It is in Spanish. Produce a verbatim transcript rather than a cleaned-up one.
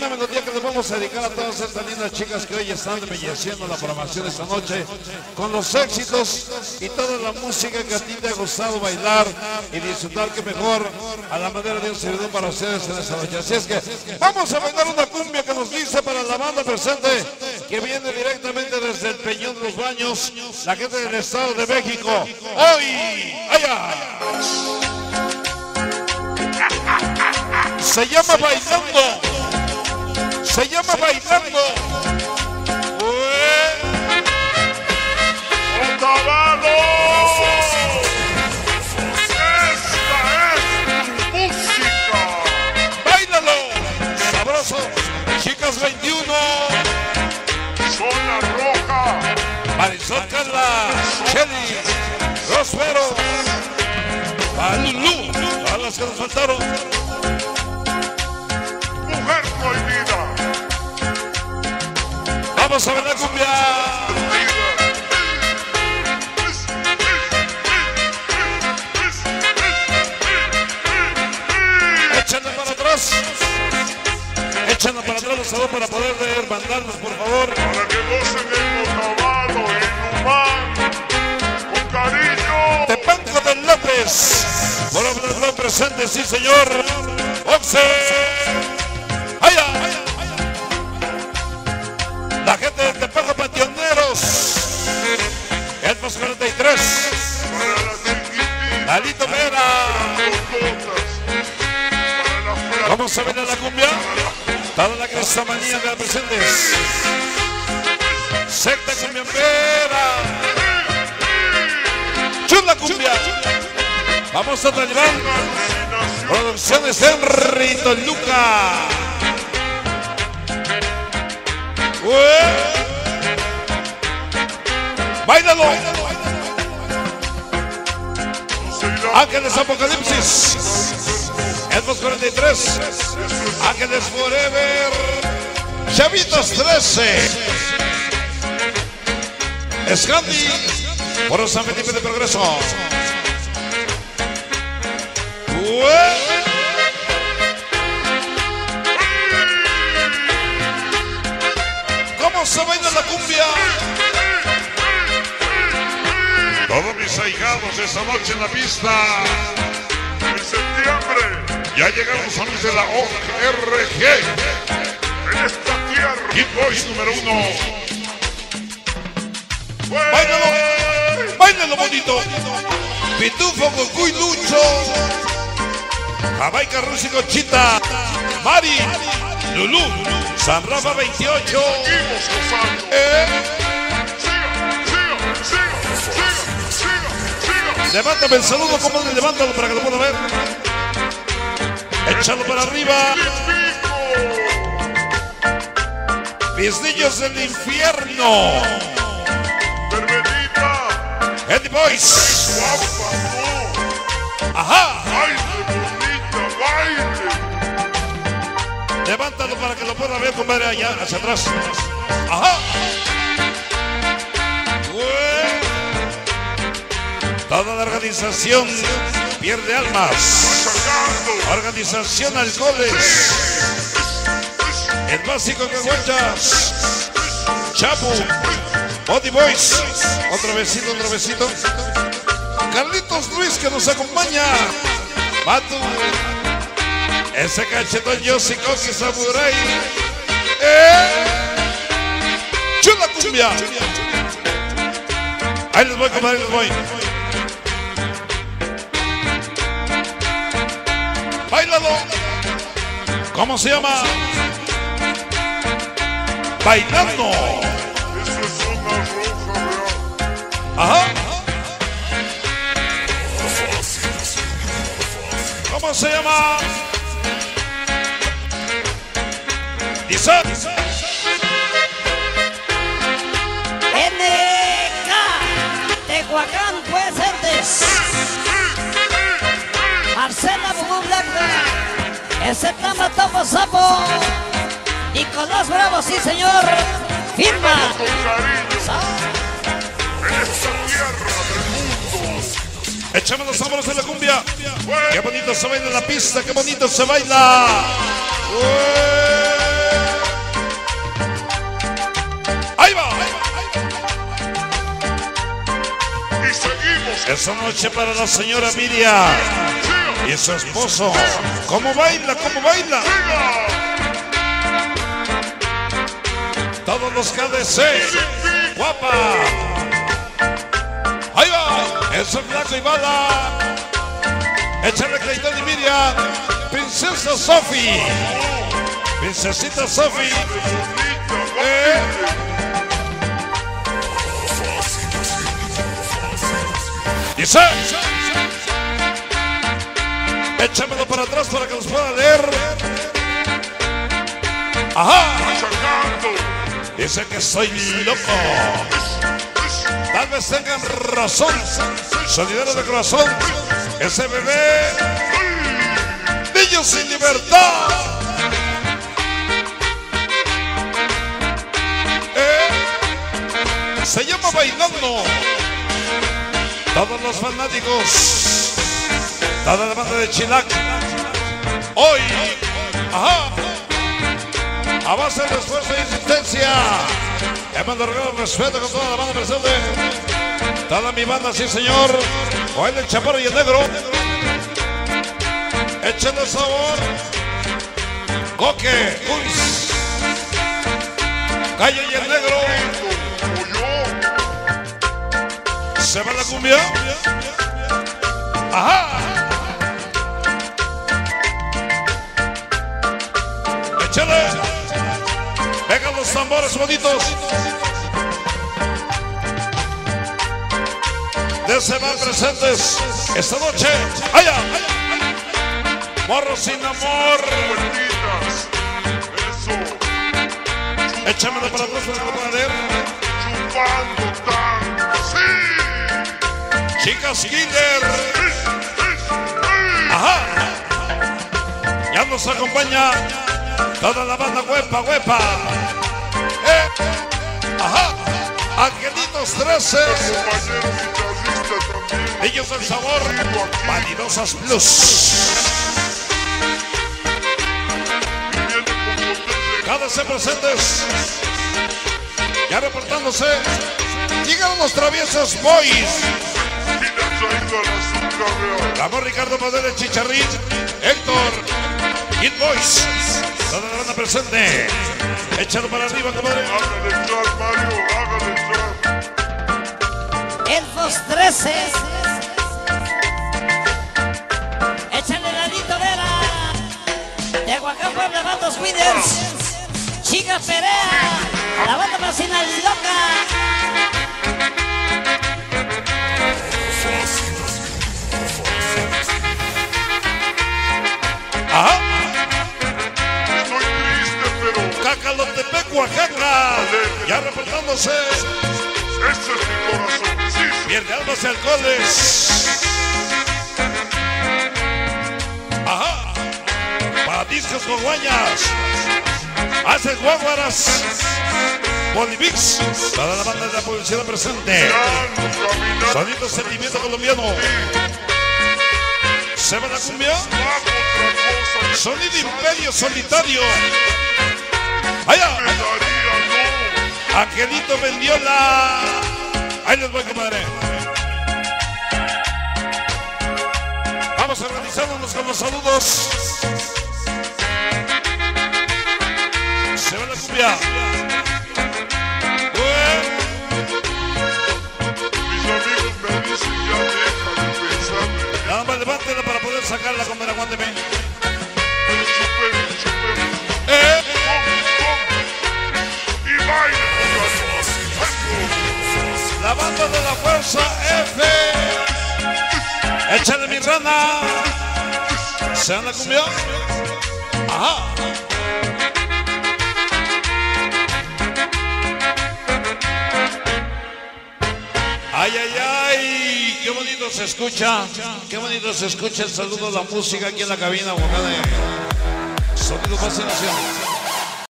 una melodía que les vamos a dedicar a todas estas lindas chicas que hoy están embelleciendo la programación esta noche con los éxitos y toda la música que a ti te ha gustado bailar y disfrutar, que mejor a la manera de un servidor para ustedes en esta noche. Así es que vamos a bailar una cumbia que nos dice para la banda presente, que viene directamente desde el Peñón de los Baños, la gente del Estado de México. Hoy, allá. Se llama Bailando. Se llama Bailando. ¡Otavalo! ¡Esta es tu música! ¡Báilalo! ¡Sabroso! Chicas veintiuno. Zona Roja. Marisol Carla. Shelly. Rosvero. Palulú. Todas las que nos faltaron. Mujer prohibida. Vamos a ver la cumbia. Échenla para atrás. Échenla para atrás los saludos para poder mandarnos, por favor. Para que gocen el Otavalo en Humán. Con cariño. Tepanco del López. Por hablar presente, sí señor. Once. ¡Allá! La gente de Tepanco Pationeros. Elfos cuarenta y tres. Lalito Vera. Vamos a ver a la cumbia. Toda la cresta manía de la presentes. Secta cumbiambera. Chula cumbia. Vamos a llevar Producciones Henry Toluca. Báilalo. Ángeles Apocalipsis. Elfos cuarenta y tres. Ángeles Forever. Chavitos trece. Scandi. Por San Felipe de Progreso. ¿Cómo se baila la cumbia? Todos mis ahijados esta noche en la pista. En septiembre ya llegaron los amigos de la O R G. En esta tierra. Kid Boys número uno. ¡Báilalo! ¡Báilalo bonito! Pitufo, Goku y Lucho. Jamaica, Rusi, Conchita. Mari. Lulú. San Rafa veintiocho. Eh. Levántame el saludo, como le levántalo para que lo pueda ver. Échalo para arriba. Mis niños del infierno. Eddie Boys. Ajá. Levántalo para que lo pueda ver, compadre, allá, hacia atrás. Ajá. Toda la organización Pierde Almas. Organización Alcoholes. El Básico Caguachas. Chapu. Body Boys. Otro besito, otro besito. Carlitos Luis que nos acompaña. Batu. Ese cachetón Yossi Koki Samurai. ¡Eh! ¡Chula cumbia! Ahí les voy, compadre, ahí les voy. ¡Báilalo! ¿Cómo se llama? Bailando. Ajá. ¿Cómo se llama? Dice. N K Tehuacán, presentes. Marcela Bubu Blackberry. Ese tama topo sapo. Nicolás Bravo, sí señor. Firma. Echamos los hombros en la cumbia. Qué bonito se baila en la pista, qué bonito se baila. ¡Ué! Esta noche para la señora Miriam y su esposo. ¿Cómo baila? ¿Cómo baila? Todos los K D C. Guapa. Ahí va. Eso es blanco y bala. Échale Clayton y Miriam. Princesa Sophie. Princesita Sophie. Eh. Dice. Échamelo para atrás para que los pueda leer. Ajá. Dice que soy loco. Tal vez tengan razón. Solidario de corazón. Ese bebé. Niños sin libertad. Eh. Se llama Bailando. Todos los fanáticos, toda la banda de Chilac, hoy, ajá, a base de esfuerzo y insistencia, hemos logrado respeto con toda la banda presente, toda mi banda, sí señor, hoy el Chaparro y el Negro, échenle sabor, Coque, Luis, Calle y el Negro. ¿Se va la cumbia? ¡Ajá! ¡Échale! ¡Vengan los tambores bonitos! De se van presentes esta noche. ¡Allá! ¡Morro sin amor! Échamelo para atrás para que lo puedan leer. Chupando tanto, sí. Chicas Killer. Ajá. Ya nos acompaña toda la banda huepa, huepa. Eh. Ajá. Angelitos trece. Ellos del sabor. Vanidosas Plus. Cada se presentes. Ya reportándose. Llegaron los traviesos Boys. Vamos Ricardo Padre, Chicharrín, Héctor, Kid Boys, toda la banda presente. Échalo para arriba, compadre. Hágale entrar, Mario, hágale entrar. Elfos trece. Échale Ladito Vera. De Huacán, Puebla, Bandos Winners. Chica Perea. La banda brasileña loca. Ajá. Estoy triste, pero Cacalotepec, Oaxaca. Ya reportándose. ese es mi corazón. Sí, sí. Pierde almas y alcoholes. Ajá. Para discos con guañas. Hace guaguaras. Bolivix. Toda la banda de la publicidad presente. Sonido Sentimiento Colombiano. ¿Se va la cumbia? Sonido Imperio Solitario. Allá. Angelito Mendiola. Ahí les voy, compadre. Vamos organizándonos con los saludos. Se va la cumbia. Mis amigos me dicen ya deja de pensar. Nada más levántela para poder sacarla, compadre. Aguánteme. Eh. Y baile, La banda de la fuerza F. Échale mi rana. ¿Se anda cumbia? Ajá. Ay, ay, ay. Qué bonito se escucha. Qué bonito se escucha el saludo, la música aquí en la cabina. Sonido Fascinación.